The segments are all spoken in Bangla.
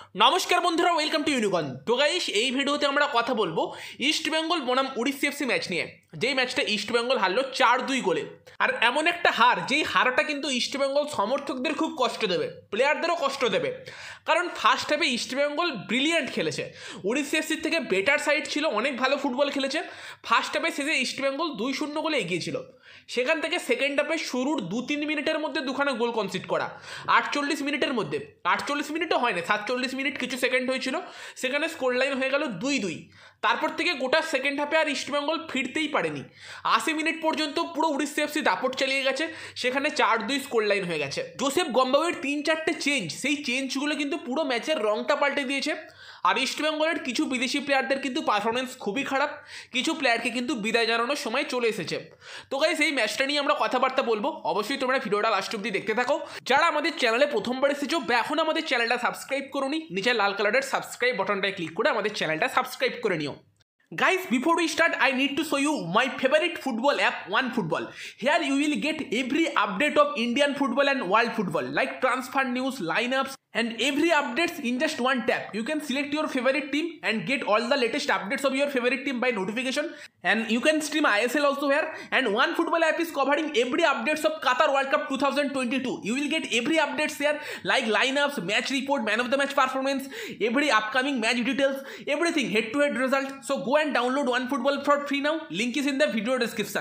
নমস্কার বন্ধুরা, ওয়েলকাম টু ইউনিকর্ন। তো গাইস, এই ভিডিওতে আমরা কথা বলবো ইস্ট বেঙ্গল বনাম উড়িষ্যা এফসি ম্যাচ নিয়ে, যেই ম্যাচটা ইস্ট বেঙ্গল হারলো 4-2 গোলে। আর এমন একটা হার, যেই হারটা কিন্তু ইস্ট বেঙ্গল সমর্থকদের খুব কষ্ট দেবে, প্লেয়ারদেরও কষ্ট দেবে। কারণ ফার্স্ট হাফে ইস্ট বেঙ্গল ব্রিলিয়ান্ট খেলেছে, উড়িষ্যা এফসির থেকে বেটার সাইড ছিল, অনেক ভালো ফুটবল খেলেছে। ফার্স্ট হাফে শেষে ইস্ট বেঙ্গল 2-0 গোলে এগিয়েছিল। সেখান থেকে সেকেন্ড হাফে শুরুর 2-3 মিনিটের মধ্যে দুখানা গোল কনসিড করা, 48 মিনিটের মধ্যে। 48 মিনিটও হয় না, 47 মিনিট কিছু সেকেন্ড হয়েছিল, সেখানে স্কোর লাইন হয়ে গেল 2-2। তারপর থেকে গোটা সেকেন্ড হাফে আর ইস্টবেঙ্গল ফিরতেই পারেনি। 80 মিনিট পর্যন্ত পুরো উড়িষ্যা এফসি দাপট চালিয়ে গেছে, সেখানে 4-2 স্কোর লাইন হয়ে গেছে। জোসেফ গম্বাউয়ের 3-4টে চেঞ্জ, সেই চেঞ্জগুলো কিন্তু পুরো ম্যাচের রংটা পাল্টে দিয়েছে। আর ইস্টবেঙ্গলের কিছু বিদেশি প্লেয়ারদের কিন্তু পারফরমেন্স খুবই খারাপ, কিছু প্লেয়ারকে কিন্তু বিদায় জানানোর সময় চলে এসেছে। তো গাইস, এই ম্যাচটা নিয়ে আমরা কথাবার্তা বলবো, অবশ্যই তোমরা ভিডিওটা লাস্ট অব্দি দেখতে থাকো। যারা আমাদের চ্যানেলে প্রথমবার এসেছো বা এখন আমাদের চ্যানেলটা সাবস্ক্রাইব করোনি, নিচে লাল কালারের সাবস্ক্রাইব বাটনটায় ক্লিক করে আমাদের চ্যানেলটা সাবস্ক্রাইব করে নিও। Guys, before we start, I need to show you my favorite football app, OneFootball. Here you will get every update of Indian football and world football, like transfer news, lineups, and every updates in just one tap. You can select your favorite team and get all the latest updates of your favorite team by notification. And you can stream ISL also here. And OneFootball app is covering every updates of Qatar World Cup 2022. You will get every updates here, like lineups, match report, man of the match performance, every upcoming match details, everything, head-to-head result. So go and download OneFootball for free now. Link is in the video description.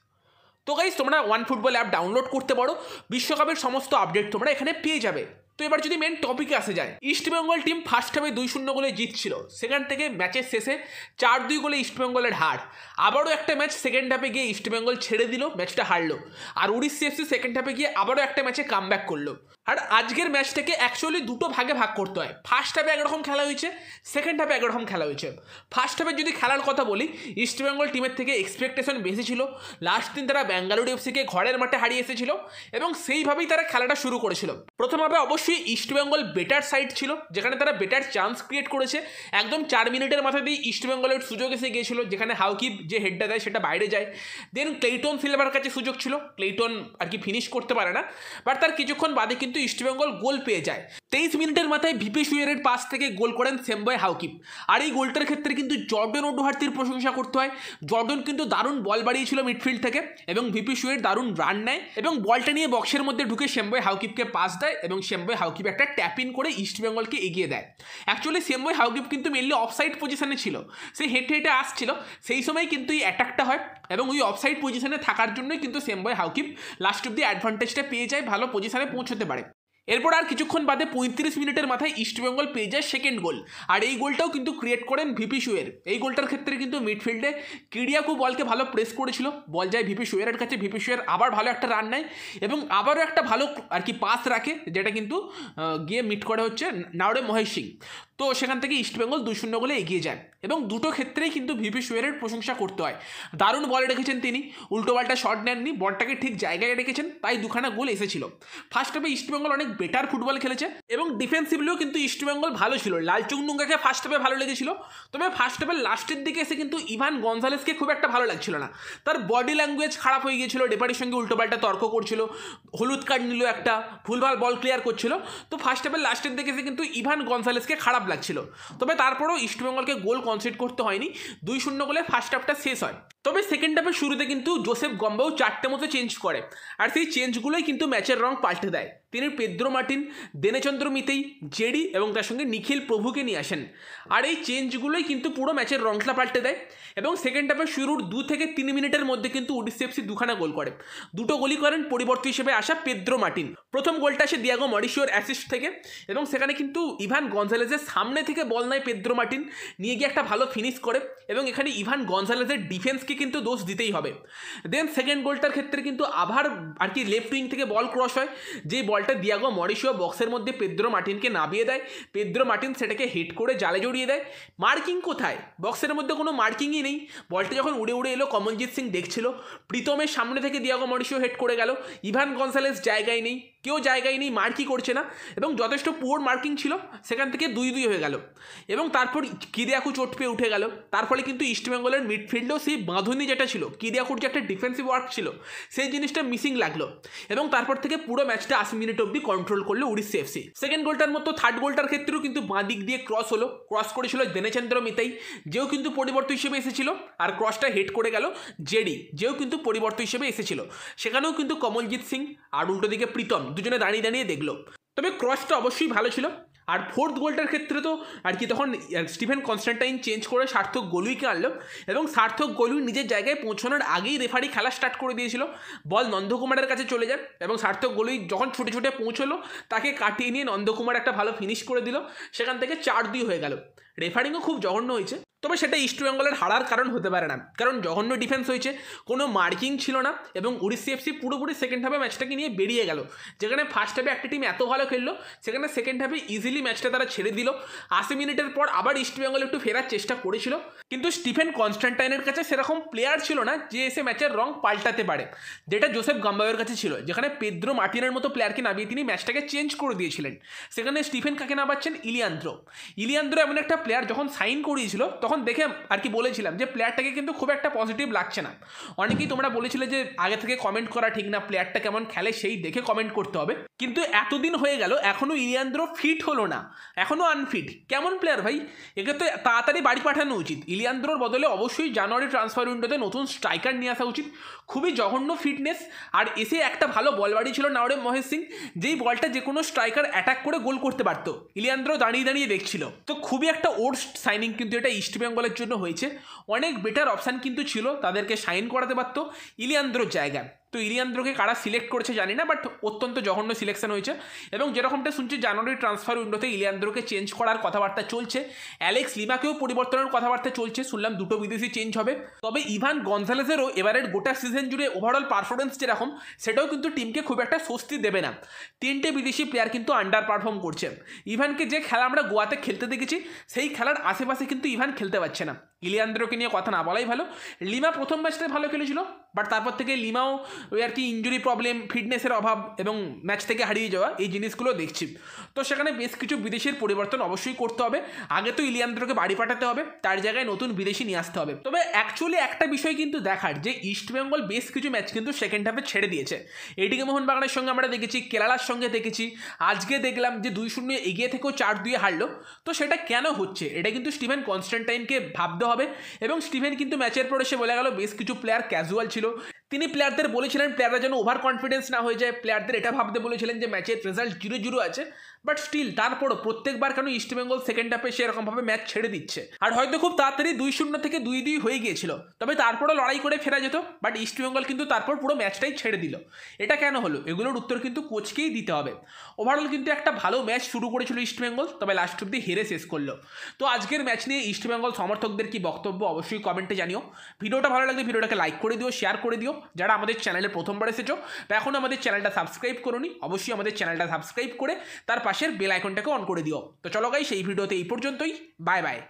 তো গাইস, তোমরা OneFootball অ্যাপ ডাউনলোড করতে পারো, বিশ্বকাপের সমস্ত আপডেট তোমরা এখানে পেয়ে যাবে। তো এবার যদি মেন টপিকে আসে যায়, ইস্টবেঙ্গল টিম ফার্স্ট হাফে 2-0 গোলে জিতছিল, সেখান থেকে ম্যাচের শেষে 4-2 গোলে ইস্টবেঙ্গলের হার। আবারও একটা ম্যাচ সেকেন্ড হাফে গিয়ে ইস্টবেঙ্গল ছেড়ে দিল, ম্যাচটা হারলো। আর উড়িষ্যা এফসি সেকেন্ড হাফে গিয়ে আবারও একটা ম্যাচে কামব্যাক করলো। আর আজকের ম্যাচটাকে অ্যাকচুয়ালি দুটো ভাগে ভাগ করতে হয়। ফার্স্ট হাফে একরকম খেলা হয়েছে, সেকেন্ড হাফে একরকম খেলা হয়েছে। ফার্স্ট হাফে যদি খেলার কথা বলি, ইস্টবেঙ্গল টিমের থেকে এক্সপেকটেশন বেশি ছিল। লাস্ট দিন তারা বেঙ্গালুরু এফসিকে ঘরের মাঠে হারিয়ে এসেছিল এবং সেইভাবেই তারা খেলাটা শুরু করেছিল। প্রথম হাফে অবশ্যই ইস্টবেঙ্গল বেটার সাইড ছিল, যেখানে তারা বেটার চান্স ক্রিয়েট করেছে। একদম 4 মিনিটের মাথা দিয়ে ইস্টবেঙ্গলের সুযোগ এসে গিয়েছিল, যেখানে হাউকিপ যে হেডটা দেয় সেটা বাইরে যায়। দেন ক্লেইটন সিলভার কাছে সুযোগ ছিল, ক্লেইটন আর কি ফিনিশ করতে পারে না, বাট তার কিছুক্ষণ বাদে কিন্তু ইস্টবেঙ্গল গোল পেয়ে যায়। 23 মিনিটের মাথায় ভিপি সুয়েরের পাস থেকে গোল করেন সেমবয় হাউকিপ। আর এই গোলটার ক্ষেত্রে কিন্তু জর্ডন ওডোহার্তির প্রশংসা করতে হয়। জর্ডন কিন্তু দারুণ বল বাড়িয়েছিল মিডফিল্ড থেকে, এবং ভিপি সুয়ের দারুণ রান নেয় এবং বলটা নিয়ে বক্সের মধ্যে ঢুকে সেমবয় হাউকিপকে পাস দেয়, এবং সেমবয় হাউকিপ একটা ট্যাপ ইন করে ইস্টবেঙ্গলকে এগিয়ে দেয়। অ্যাকচুয়ালি সেমবয় হাউকিপ কিন্তু মেনলি অফসাইড পজিশনে ছিল, সে হেঁটে হেঁটে আসছিল, সেই সময় কিন্তু এই অ্যাটাকটা হয় এবং ওই অফসাইড পজিশনে থাকার জন্যই কিন্তু সেমবয় হাউকিপ লাস্ট অব্দি অ্যাডভান্টেজটা পেয়ে যায়, ভালো পজিশনে পৌঁছতে পারে। এরপর আর কিছুক্ষণ বাদে 35 মিনিটের মাথায় ইস্টবেঙ্গল পেয়ে যায় সেকেন্ড গোল। আর এই গোলটাও কিন্তু ক্রিয়েট করেন ভিপি সুয়ের। এই গোলটার ক্ষেত্রে কিন্তু মিডফিল্ডে কিরিয়াকু বলকে ভালো প্রেস করেছিল, বল যায় ভিপি সুয়েরের কাছে, ভিপি সুয়ের আবার ভালো একটা রান নেয় এবং আবারও একটা ভালো আর কি পাস রাখে, যেটা কিন্তু গিয়ে মিট করে হচ্ছে নাওরে মহেশ সিং। তো সেখান থেকে ইস্টবেঙ্গল 2-0 গোলে এগিয়ে যায় এবং দুটো ক্ষেত্রেই কিন্তু ভিপি সুয়েরের প্রশংসা করতে হয়। দারুণ বল রেখেছেন তিনি, উল্টো বলটা শট নেননি, বলটাকে ঠিক জায়গায় রেখেছেন, তাই দুখানা গোল এসেছিল। ফার্স্ট হাফে ইস্টবেঙ্গল অনেক বেটার ফুটবল খেলেছে এবং ডিফেন্সিভলিও কিন্তু ইস্টবেঙ্গল ভালো ছিল। লালচুংডুঙ্গাকে ফার্স্ট হাফে ভালো লেগেছিল, তবে ফার্স্ট হাফের লাস্টের দিকে এসে কিন্তু ইভান গনজালেসকে খুব একটা ভালো লাগছিল না। তার বডি ল্যাঙ্গুয়েজ খারাপ হয়ে গিয়েছিল, ডেপারির সঙ্গে উল্টো পাল্টা তর্ক করছিল, হলুদ কার্ড নিল একটা, ভুলভাল বল ক্লিয়ার করছিল। তো ফার্স্ট হাফের লাস্টের দিকে এসে কিন্তু ইভান গনজালেসকে খারাপ লাগছিল, তবে তারপরেও ইস্টবেঙ্গলকে গোল কনসিড করতে হয়নি। 2-0 গোলে ফার্স্ট হাফটা শেষ হয়। তবে সেকেন্ড হাফের শুরুতে কিন্তু জোসেফ গম্বাউ 4টে মতো চেঞ্জ করে, আর সেই চেঞ্জগুলোই কিন্তু ম্যাচের রং পাল্টে দেয়। তিনি পেদ্রো মার্টিন, দেনেচন্দ্র মিতেই, জেডি এবং তার সঙ্গে নিখিল প্রভুকে নিয়ে আসেন। আর এই চেঞ্জগুলোই কিন্তু পুরো ম্যাচের রংটা পাল্টে দেয় এবং সেকেন্ড হাফের শুরুর 2 থেকে 3 মিনিটের মধ্যে কিন্তু উড়িষ্যা এফসি দুখানা গোল করে। দুটো গোলই করেন পরিবর্তন হিসেবে আসা পেদ্রো মার্টিন। প্রথম গোলটা আসে দিয়াগো মরিশিওর অ্যাসিস্ট থেকে, এবং সেখানে কিন্তু ইভান গনজালেসের সামনে থেকে বল নেয় পেদ্রো মার্টিন, নিয়ে গিয়ে একটা ভালো ফিনিশ করে, এবং এখানে ইভান গনজালেসের ডিফেন্সকে কিন্তু দোষ দিতেই হবে। দেন সেকেন্ড গোলটার ক্ষেত্রে কিন্তু আবার আর কি লেফট উইং থেকে বল ক্রস হয়, যেই বলটা দিয়াগো মরিশিও বক্সের মধ্যে পেদ্রো মার্টিনকে নামিয়ে দেয়। পেদ্রো মার্টিন সেটাকে হিট করে জালে জড়িয়ে দেয়। মার্কিং কোথায়? বক্সের মধ্যে কোনো মার্কিংই নেই। বলটা যখন উড়ে উড়ে এলো, কমলজিৎ সিং দেখছিল, প্রীতমের সামনে থেকে দিয়াগো মরিশিও হেড করে গেল, ইভান গনজালেস জায়গায় নেই, কেউ জায়গায় নেই, মার্কই করছে না এবং যথেষ্ট পুয়ার মার্কিং ছিল, সেখান থেকে 2-2 হয়ে গেল এবং তারপর কিরিয়াকু চোট পেয়ে উঠে গেল। তার ফলে কিন্তু ইস্টবেঙ্গলের মিডফিল্ডেও সেই বাঁধনি যেটা ছিল, কিরিয়াকুর যে একটা ডিফেন্সিভ ওয়ার্ক ছিল, সেই জিনিসটা মিসিং লাগলো এবং তারপর থেকে পুরো ম্যাচটা 80 মিনিট অবধি কন্ট্রোল করলো উড়িষ্যা এফসি। সেকেন্ড গোলটার মতো থার্ড গোলটার ক্ষেত্রেও কিন্তু বাঁ দিক দিয়ে ক্রস হলো, ক্রস করেছিল দিনেচন্দ্র মিতাই, যেও কিন্তু পরিবর্তন হিসেবে এসেছিল, আর ক্রসটা হেড করে গেল জেডি, যেও কিন্তু পরিবর্তন হিসেবে এসেছিল। সেখানেও কিন্তু কমলজিৎ সিং আর উল্টো দিকে প্রীতম দুজনে দাঁড়িয়ে দাঁড়িয়ে দেখলো, তবে ক্রসটা অবশ্যই ভালো ছিল। আর ফোর্থ গোলটার ক্ষেত্রে তো আর কি তখন স্টিফেন কনস্ট্যান্টাইন চেঞ্জ করে সার্থক গোলুইকে আনলো এবং সার্থক গোলুই নিজের জায়গায় পৌঁছানোর আগেই রেফারি খেলা স্টার্ট করে দিয়েছিল। বল নন্দকুমারের কাছে চলে যায় এবং সার্থক গোলুই যখন ছুটে ছুটে পৌঁছলো তাকে কাটিয়ে নিয়ে নন্দকুমার একটা ভালো ফিনিশ করে দিল, সেখান থেকে 4-2 হয়ে গেল। রেফারিংও খুব জঘন্য হয়েছে, তবে সেটা ইস্টবেঙ্গলের হারার কারণ হতে পারে না, কারণ জঘন্য ডিফেন্স হয়েছে, কোনো মার্কিং ছিল না এবং উড়িষ্যা এফসি পুরোপুরি সেকেন্ড হাফে ম্যাচটাকে নিয়ে বেরিয়ে গেল। যেখানে ফার্স্ট হাফে একটা টিম এত ভালো খেললো, সেখানে সেকেন্ড হাফে ইজিলি ম্যাচটা তারা ছেড়ে দিল। 80 মিনিটের পর আবার ইস্টবেঙ্গল একটু ফেরার চেষ্টা করেছিল, কিন্তু স্টিফেন কনস্ট্যান্টাইনের কাছে সেরকম প্লেয়ার ছিল না যে এসে ম্যাচের রং পাল্টাতে পারে, যেটা জোসেফ গাম্বায়োর কাছে ছিল, যেখানে পেদ্রো মার্টিনের মতো প্লেয়ারকে নামিয়ে তিনি ম্যাচটাকে চেঞ্জ করে দিয়েছিলেন। সেখানে স্টিফেন কাকে নামাচ্ছেন? ইলিয়ান্দ্রো এমন একটা প্লেয়ার যখন সাইন করিয়েছিল তখন দেখে আর কি বলেছিলাম যে প্লেয়ারটাকে কিন্তু খুব একটা পজিটিভ লাগছে না। অনেকেই তোমরা বলেছিলে যে আগে থেকে কমেন্ট করা ঠিক না, প্লেয়ারটা কেমন খেলে সেই দেখে কমেন্ট করতে হবে, কিন্তু এতদিন হয়ে গেল এখনও ইলিয়ান্দ্রো ফিট হলো না, এখনও আনফিট। কেমন প্লেয়ার ভাই, একে তো তাড়াতাড়ি বাড়ি পাঠানো উচিত। ইলিয়ান্দ্রোর বদলে অবশ্যই জানুয়ারি ট্রান্সফার উইন্ডোতে নতুন স্ট্রাইকার নিয়ে আসা উচিত। খুবই জঘন্য ফিটনেস, আর এসে একটা ভালো বল বাড়ি ছিল নাওরেম মহেশ সিং, যেই বলটা যে কোনো স্ট্রাইকার অ্যাটাক করে গোল করতে পারত, ইলিয়ান্দ্রো দাঁড়িয়ে দাঁড়িয়ে দেখছিল। তো খুবই একটা ওর্স্ট সাইনিং কিন্তু এটা ইস্টবেঙ্গলের জন্য হয়েছে। অনেক বেটার অপশান কিন্তু ছিল, তাদেরকে সাইন করাতে পারত ইলিয়ান্দ্রোর জায়গায়। তো ইলিয়ান্দ্রোকে কারা সিলেক্ট করেছে জানি না, বাট অত্যন্ত জঘন্য সিলেকশন হয়েছে এবং যেরকমটা শুনছি জানুয়ারি ট্রান্সফার উইন্ডোতে ইলিয়ান্দ্রোকে চেঞ্জ করার কথাবার্তা চলছে, অ্যালেক্স লিমাকেও পরিবর্তনের কথাবার্তা চলছে, শুনলাম 2টো বিদেশি চেঞ্জ হবে। তবে ইভান গনজালেসেরও এবারের গোটা সিজন জুড়ে ওভারঅল পারফরমেন্স যেরকম, সেটাও কিন্তু টিমকে খুব একটা স্বস্তি দেবে না। 3টে বিদেশি প্লেয়ার কিন্তু আন্ডার পারফর্ম করছে। ইভানকে যে খেলা আমরা গোয়াতে খেলতে দেখেছি, সেই খেলার আশেপাশে কিন্তু ইভান খেলতে পারছে না। ইলিয়ান্দ্রোকে নিয়ে কথা না বলাই ভালো। লিমা প্রথম ম্যাচটায় ভালো খেলেছিল, বাট তারপর থেকে লিমাও ওই আর কি ইঞ্জুরি প্রবলেম, ফিটনেসের অভাব এবং ম্যাচ থেকে হারিয়ে যাওয়া, এই জিনিসগুলো দেখছি। তো সেখানে বেশ কিছু বিদেশির পরিবর্তন অবশ্যই করতে হবে। আগে তো ইলিয়ান্দ্রোকে বাড়ি পাঠাতে হবে, তার জায়গায় নতুন বিদেশি নিয়ে আসতে হবে। তবে অ্যাকচুয়ালি একটা বিষয় কিন্তু দেখার, যে ইস্টবেঙ্গল বেশ কিছু ম্যাচ কিন্তু সেকেন্ড হাফে ছেড়ে দিয়েছে। এদিকে মোহনবাগানের সঙ্গে আমরা দেখেছি, কেরালার সঙ্গে দেখেছি, আজকে দেখলাম যে 2-0 এগিয়ে থেকেও 4-2 হারলো। তো সেটা কেন হচ্ছে, এটা কিন্তু স্টিফেন কনস্ট্যান্টাইনকে ভাবতে হবে। এবং স্টিফেন কিন্তু ম্যাচের পর এসে বলে গেল বেশ কিছু প্লেয়ার ক্যাজুয়াল ছিল। তিনি প্লেয়ারদের বলেছিলেন প্লেয়াররা যেন ওভার কনফিডেন্স না হয়ে যায়, প্লেয়ারদের এটা ভাবতে বলেছিলেন যে ম্যাচের রেজাল্ট 0-0 আছে, বাট স্টিল তারপরও প্রত্যেকবার কেন ইস্টবেঙ্গল সেকেন্ড হাফে সেরকমভাবে ম্যাচ ছেড়ে দিচ্ছে। আর হয়তো খুব তাড়াতাড়ি 2-0 থেকে 2-2 হয়ে গিয়েছিল, তবে তারপরও লড়াই করে ফেরা যেত, বাট ইস্টবেঙ্গল কিন্তু তারপর পুরো ম্যাচটাই ছেড়ে দিল। এটা কেন হলো, এগুলোর উত্তর কিন্তু কোচকেই দিতে হবে। ওভারঅল কিন্তু একটা ভালো ম্যাচ শুরু করেছিল ইস্টবেঙ্গল, তবে লাস্ট অব্দি হেরে শেষ করলো। তো আজকের ম্যাচ নিয়ে ইস্টবেঙ্গল সমর্থকদের কি বক্তব্য অবশ্যই কমেন্টে জানিও। ভিডিওটা ভালো লাগলে ভিডিওটাকে লাইক করে দিও, শেয়ার করে দিও। যারা আমাদের চ্যানেলে প্রথমবার এসেছো বা এখন আমাদের চ্যানেলটা সাবস্ক্রাইব করোনি, অবশ্যই আমাদের চ্যানেলটা সাবস্ক্রাইব করে তার পাশের বেল আইকনটাকে অন করে দিও। তো চলো গাইস, এই ভিডিওতে এই পর্যন্তই, বাই বাই।